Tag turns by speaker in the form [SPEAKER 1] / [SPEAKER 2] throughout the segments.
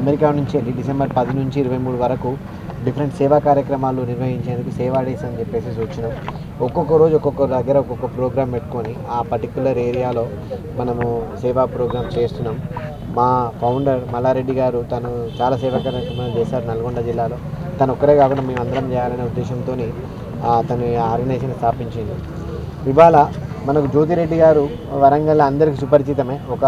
[SPEAKER 1] America నుంచి వెళ్ళి December 10 నుంచి 23 వరకు డిఫరెంట్ సేవా కార్యక్రమాలు నిర్వహించేందుకు సేవా డేస్ అని చెప్పేసి వచ్చినాం. ఒక్కొక్క రోజు ఒక్కొక్క దగ్గర ఒక్కొక్క ప్రోగ్రామ్ పెట్టుకొని ఆ పర్టికులర్ ఏరియాలో మనము సేవా ప్రోగ్రామ్ చేస్తున్నాం. మా ఫౌండర్ మల్లారెడ్డి గారు తను చాలా సేవా కార్యక్రమాలు చేశారు నల్గొండ జిల్లాలో. తను ఒక్కరే కాకుండా మేము అందరం చేయాలనే ఉద్దేశంతో తను ఆర్గనైజేషన్ స్థాపించింది. ఇవాళ మనకు జ్యోతిరెడ్డి గారు వరంగల్ అందరికీ సుపరిచితమే. ఒక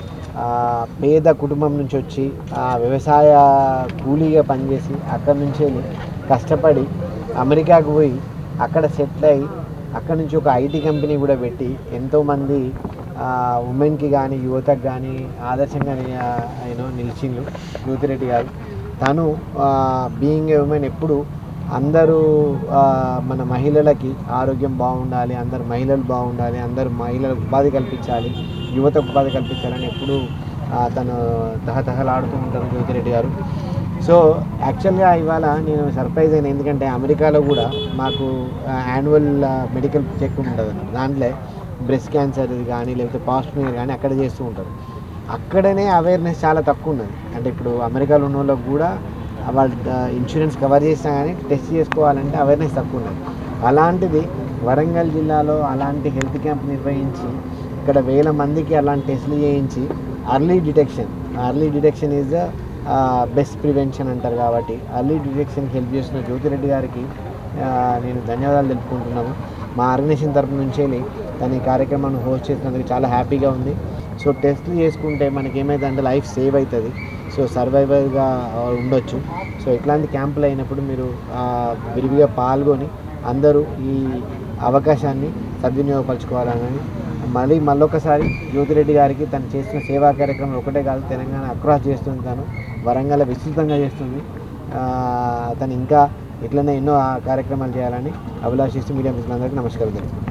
[SPEAKER 1] పేద కుటుంబం నుంచి వచ్చి వ్యవసాయ కూలీగా పనిచేసి అక్కడి నుంచి వెళ్ళి కష్టపడి అమెరికాకు పోయి అక్కడ సెటిల్ అయ్యి అక్కడి నుంచి ఒక ఐటీ కంపెనీ కూడా పెట్టి ఎంతోమంది ఉమెన్కి కానీ యువతకు కానీ ఆదర్శంగా నిలిచిండు జ్యోతిరెడ్డి గారు. తను బీయింగ్ ఏ ఉమెన్ ఎప్పుడు అందరూ మన మహిళలకి ఆరోగ్యం బాగుండాలి, అందరు మహిళలు బాగుండాలి, అందరు మహిళలకు ఉపాధి కల్పించాలి, యువతకు ఉపాధి కల్పించాలని ఎప్పుడూ తను తహతహలాడుతూ ఉంటారు జ్యోతిరెడ్డి గారు. సో యాక్చువల్గా ఇవాళ నేను సర్ప్రైజ్ అయినా, ఎందుకంటే అమెరికాలో కూడా మాకు యాన్యువల్ మెడికల్ చెక్ ఉంటుంది. దాంట్లో బ్రెస్ట్ క్యాన్సర్ కానీ లేకపోతే పాస్ట్మేర్ కానీ అక్కడ చేస్తూ ఉంటారు. అక్కడనే అవేర్నెస్ చాలా తక్కువ ఉన్నది. అంటే ఇప్పుడు అమెరికాలో ఉన్న వాళ్ళకు కూడా వాళ్ళు ఇన్సూరెన్స్ కవర్ చేసినా కానీ టెస్ట్ చేసుకోవాలంటే అవేర్నెస్ తక్కువ ఉన్నది. అలాంటిది వరంగల్ జిల్లాలో అలాంటి హెల్త్ క్యాంప్ నిర్వహించి ఇక్కడ 1000 మందికి అలాంటి టెస్టులు చేయించి early detection is the best prevention అంటారు. కాబట్టి అర్లీ డిటెక్షన్కి హెల్ప్ చేస్తున్న జ్యోతిరెడ్డి గారికి నేను ధన్యవాదాలు తెలుపుకుంటున్నాను. మా ఆర్గనైజేషన్ తరపు నుంచి తన ఈ కార్యక్రమాన్ని హోస్ట్ చేసినందుకు చాలా హ్యాపీగా ఉంది. సో టెస్టులు చేసుకుంటే మనకి ఏమైందంటే లైఫ్ సేవ్ అవుతుంది. సో సర్వైవర్గా ఉండొచ్చు. సో ఇట్లాంటి క్యాంపులు అయినప్పుడు మీరు విరివిగా పాల్గొని అందరూ ఈ అవకాశాన్ని సద్వినియోగపరచుకోవాలని మళ్ళొకసారి జ్యోతిరెడ్డి గారికి తను చేసిన సేవా కార్యక్రమం ఒకటే కాదు, తెలంగాణ అక్రాస్ చేస్తుంది, తను వరంగల్ విస్తృతంగా చేస్తుంది. తను ఇంకా ఇట్లనే ఎన్నో కార్యక్రమాలు చేయాలని అభిలాషిస్తూ మీడియా మిత్రులందరికీ నమస్కారం.